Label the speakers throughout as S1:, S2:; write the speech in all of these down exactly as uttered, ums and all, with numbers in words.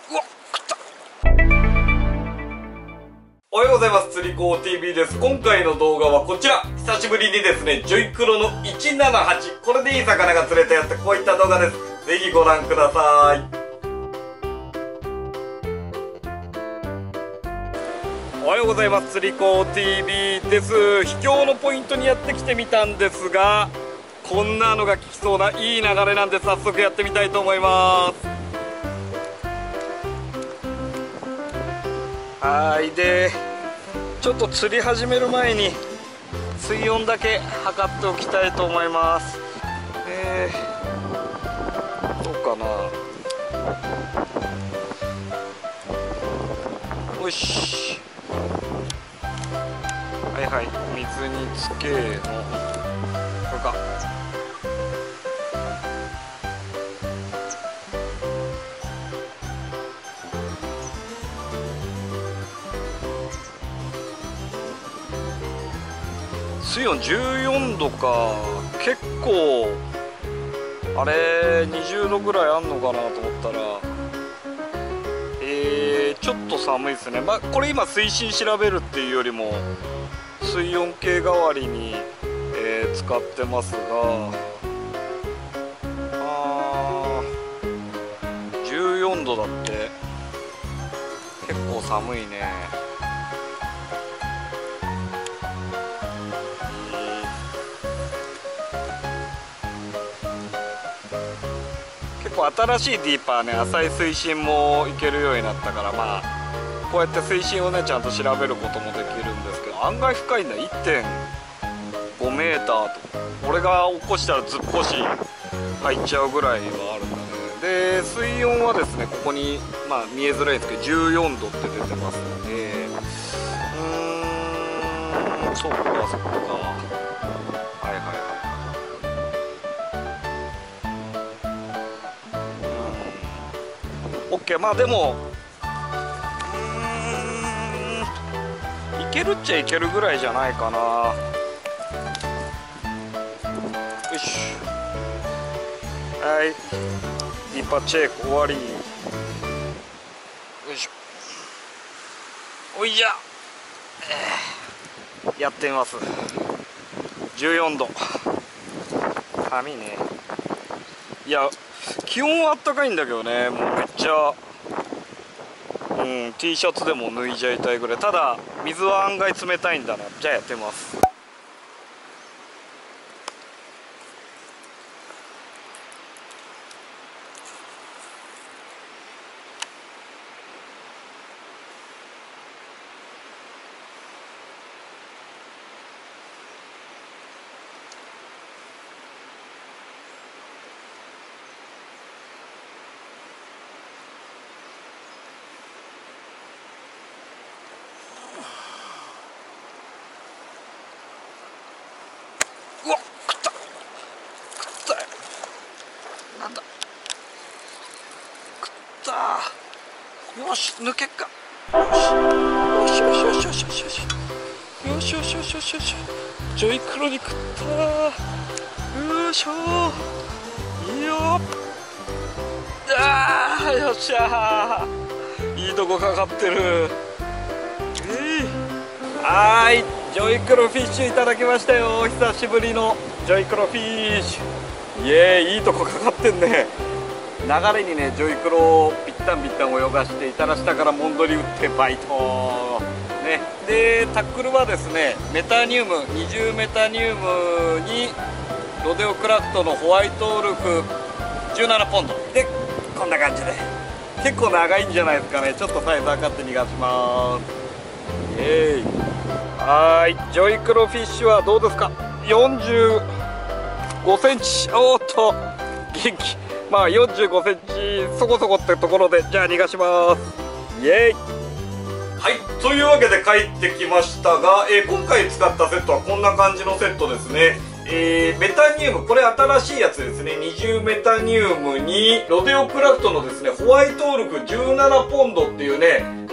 S1: うわっ食った。おはようございます。釣り子 ティーブイ です。今回の動画はこちら。久しぶりにですね、ジョイクロのいちななはち、これでいい魚が釣れたやつ、こういった動画です。ぜひご覧ください。おはようございます。釣り子 ティーブイ です。秘境のポイントにやってきてみたんですが、こんなのが効きそうないい流れなんで、早速やってみたいと思います。はい。でちょっと釣り始める前に水温だけ測っておきたいと思います。えー、どうかな。よし、はいはい、水につけのこれか。水温じゅうよんどか。結構あれにじゅうどぐらいあんのかなと思ったら、えー、ちょっと寒いですね。まあこれ今水深調べるっていうよりも水温計代わりに、えー、使ってますが、あーじゅうよんどだって結構寒いね。結構新しいディーパーね、浅い水深もいけるようになったから、まあこうやって水深をねちゃんと調べることもできるんですけど、案外深いんだ。 いってんごメーターと、俺が起こしたらずっぽし入っちゃうぐらいはあるんだね。で水温はですね、ここにまあ見えづらいんですけどじゅうよんどって出てますので、うーん、そっかそっか、はいはいはい。オッケー。まあでもうーん、いけるっちゃいけるぐらいじゃないかな。よし、はい、ディーパーチェック終わり。よいしょ、おいじゃ、えー、やってみます。じゅうよんど、寒いね。いや気温はあったかいんだけどね、もうめっちゃ、うん、T シャツでも脱いじゃいたいぐらい。ただ水は案外冷たいんだな。じゃあやってます。うわっ食った、食ったよ。なんだ、食った。よし、抜けっか。よしよしよしよしよしよしよしよしよしよしよし、ジョイクロに食った。よいしょ、いいよ。あー、よっしゃー、いいとこかかってる。えー、はーい、ジョイクロフィッシュいただきましたよ。久しぶりのジョイクロフィッシュ。イエーイ、いいとこかかってんね。流れにねジョイクロをぴったんぴったん泳がして、板の下からモンドリ打ってバイトね。でタックルはですね、メタニウムにじゅうメタニウムにロデオクラフトのホワイトウルフじゅうななポンドで、こんな感じで結構長いんじゃないですかね。ちょっとサイズ測って逃がします。イエーイ。はい、ジョイクロフィッシュはどうですか。よんじゅうごセンチ。おーっと元気。まあよんじゅうごセンチそこそこってところで、じゃあ逃がします。イエーイ。はい、というわけで帰ってきましたが、えー、今回使ったセットはこんな感じのセットですね。えー、メタニウム、これ新しいやつですね。にじゅうメタニウムにロデオクラフトのですねホワイトウルフじゅうななポンドっていうね、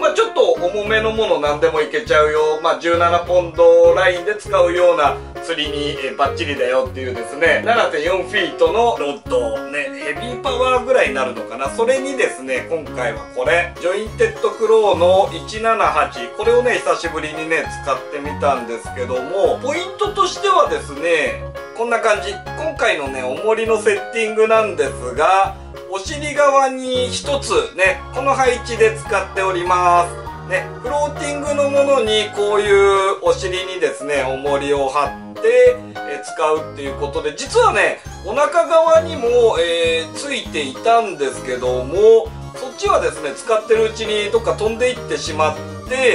S1: まあ、ちょっと重めのもの何でもいけちゃうよ、まあ、じゅうななポンドラインで使うような釣りに、えー、バッチリだよっていうですね ななてんよん フィートのロッドね、ヘビーパワーぐらいになるのかな。それにですね今回はこれジョインテッドクローのいちななはち、これをね久しぶりにね使ってみたんですけども、ポイントとしてはですねこんな感じ。今回のね重りのセッティングなんですが、お尻側にひとつねこの配置で使っておりますね。フローティングのものにこういうお尻にですね重りを貼ってえ使うっていうことで、実はねお腹側にも、えー、ついていたんですけども、そっちはですね使ってるうちにどっか飛んでいってしまって、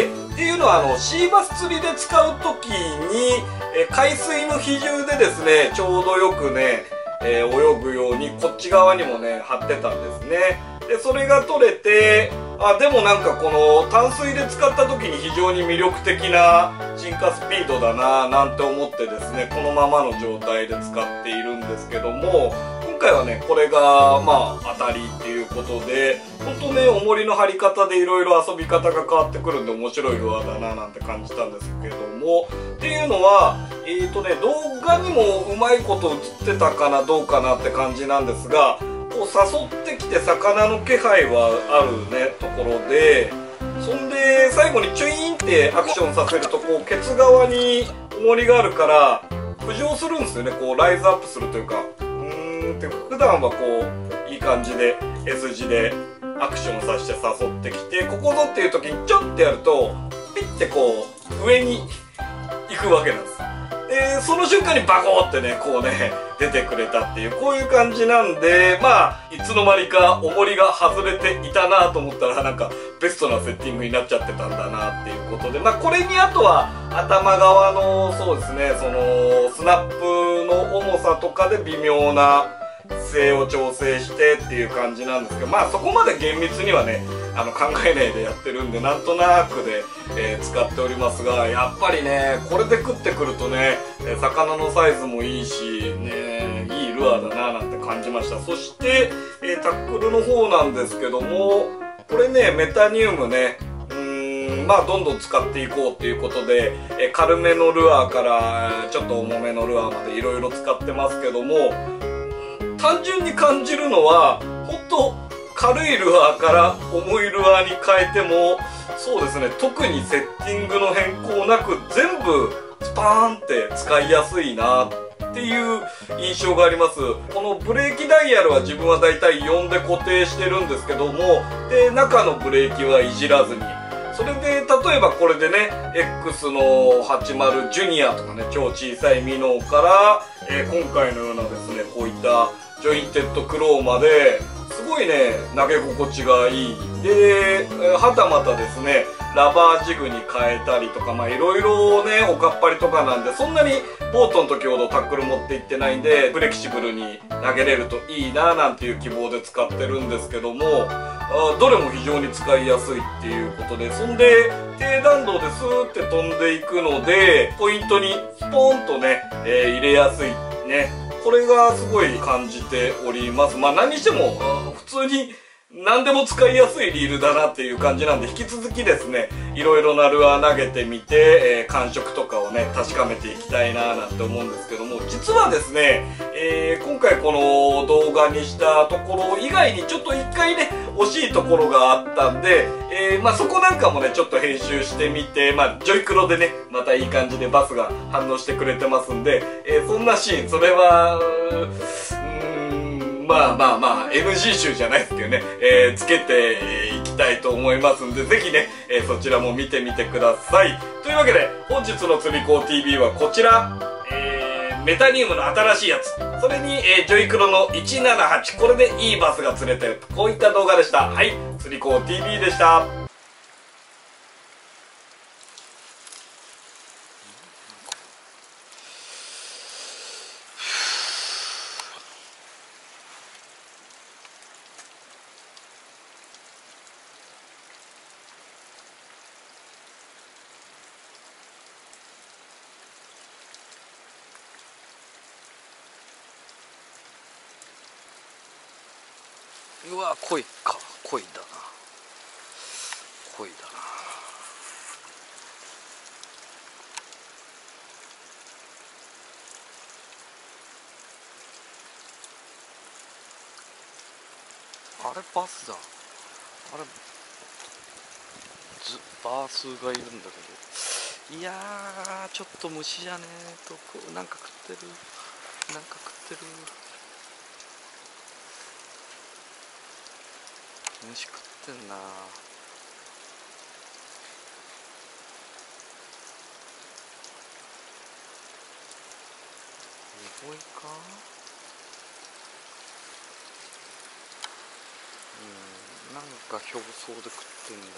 S1: っていうのはあのシーバス釣りで使う時に、えー、海水の比重でですねちょうどよくね、えー、泳ぐようにこっち側にもね貼ってたんですね。でそれが取れて、あでもなんかこの淡水で使った時に非常に魅力的な進化スピードだななんて思ってですねこのままの状態で使っているんですけども、今回はねこれがまあ当たりっていうことで、ほんとね重りの張り方でいろいろ遊び方が変わってくるんで面白いルアーだななんて感じたんですけども、っていうのはえーとね動画にもうまいこと映ってたかなどうかなって感じなんですが、こう誘ってきて魚の気配はあるねところで、そんで最後にチュイーンってアクションさせるとこうケツ側に重りがあるから浮上するんですよね。こうライズアップするというか、うーんって普段はこういい感じで S 字でアクションさせて誘ってきて、ここぞっていう時にちょってやるとピッてこう上に行くわけなんです。でその瞬間にバコーってねこうね出てくれたっていうこういう感じなんで、まあいつの間にか重りが外れていたなと思ったらなんかベストなセッティングになっちゃってたんだなっていうことで、まあこれにあとは頭側のそうですねそのスナップの重さとかで微妙な姿勢を調整してっていう感じなんですけど、まあそこまで厳密にはねあの考えないでやってるんでなんとなくで、えー、使っておりますが、やっぱりねこれで食ってくるとね魚のサイズもいいしねいいルアーだななんて感じました。そして、えー、タックルの方なんですけども、これねメタニウムねうーんまあどんどん使っていこうっていうことで、えー、軽めのルアーからちょっと重めのルアーまでいろいろ使ってますけども、単純に感じるのはほんと軽いルアーから重いルアーに変えてもそうですね特にセッティングの変更なく全部スパーンって使いやすいなっていう印象があります。このブレーキダイヤルは自分はだいたいよんで固定してるんですけども、で中のブレーキはいじらずに、それで例えばこれでね X のはちじゅうジュニアとかね超小さいミノーから、えー、今回のようなですねこういったジョインテッドクローまですごいね投げ心地がいいで、はたまたですねラバージグに変えたりとかまあいろいろねおかっぱりとかなんで、そんなにボートの時ほどタックル持っていってないんでフレキシブルに投げれるといいななんていう希望で使ってるんですけども、あどれも非常に使いやすいっていうことで、そんで低弾道でスーって飛んでいくのでポイントにスポーンとね、えー、入れやすいね、これがすごい感じております。まあ何にしても普通に何でも使いやすいリールだなっていう感じなんで、引き続きですねいろいろなルアー投げてみて、えー、感触とかをね確かめていきたいななんて思うんですけども、実はですね、えー、今回この動画にしたところ以外にちょっと一回ね惜しいところがあったんで、えー、まあそこなんかもねちょっと編集してみて、まあジョイクロでねまたいい感じでバスが反応してくれてますんで、えー、そんなシーンそれはうーんまあまあまあ エヌジー 集じゃないですけどね、えー、つけていきたいと思いますんで、ぜひね、えー、そちらも見てみてください。というわけで本日の釣り子 ティーブイ はこちら、えー、メタニウムの新しいやつ、それに、えー、ジョイクロのいちななはち、これでいいバスが釣れてる、こういった動画でした。はい、釣り子 ティーブイ でした。うわ、濃いか、濃いだな、濃いだな。 あれバスだ。あれずバースがいるんだけど、いやーちょっと虫じゃねえとこなんか食ってるなんか食ってる虫食ってんな。ニホイか。うんなんか表層で食ってんだよな。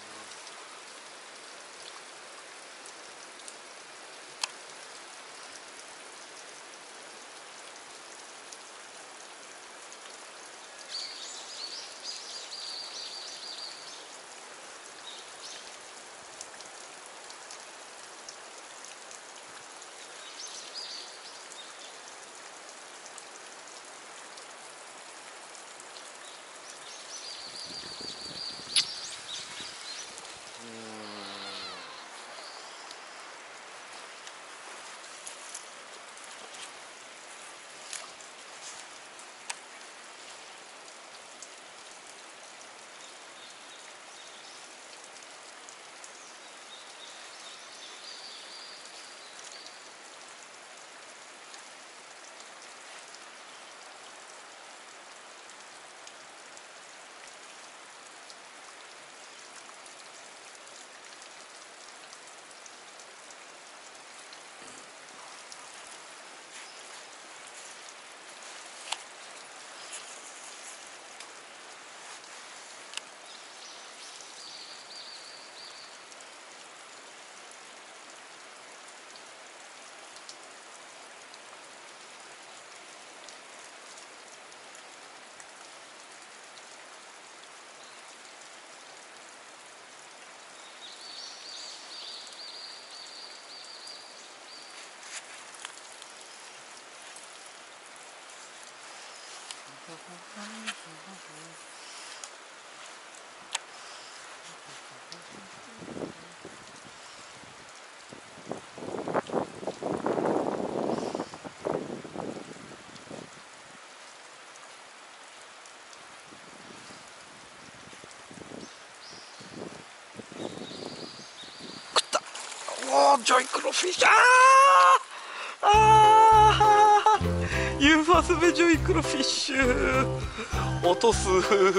S1: おージョイクロフィッシュ、あーあーユーファスベジョイクロフィッシュ落とす。なんだよ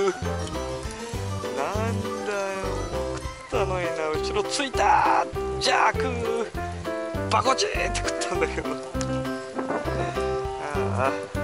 S1: 食ったのにな。後ろついたジャークバコチーって食ったんだけど、ああ